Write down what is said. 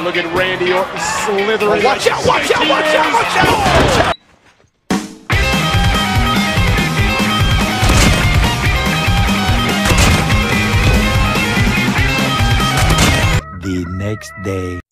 Look at Randy Orton slithering. Watch out, watch out, watch out, watch out! The next day.